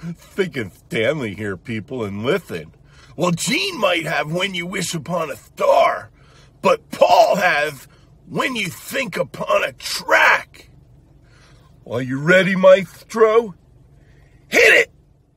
Syncin Stanley here, people, and listen. Well, Gene might have When You Wish Upon a Star, but Paul has When You Think Upon a Track. Are you ready, maestro? Hit it!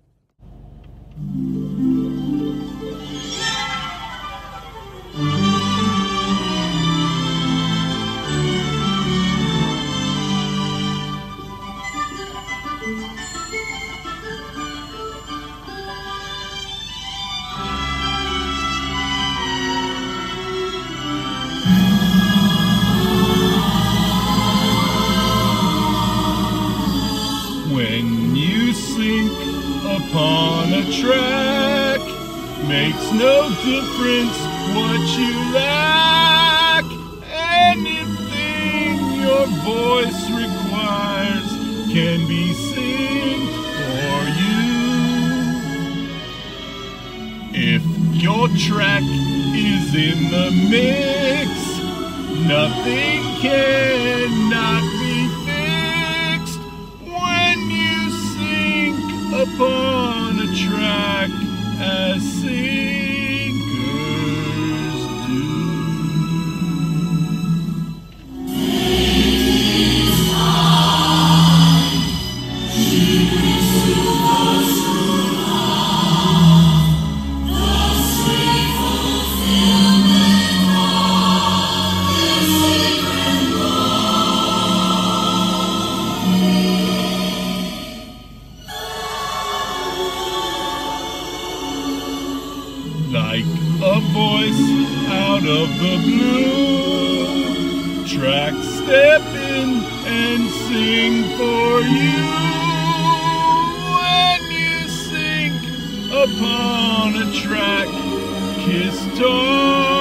When you sink upon a track, makes no difference what you lack. Anything your voice requires can be synced for you. If your track is in the mix, nothing cannot be fixed. When you sink upon a track, as singers do. It's time. She brings to us true love, the sweet fulfillment of this sacred Like a voice out of the blue, track step in and sing for you. When you sink upon a track, Kisstards.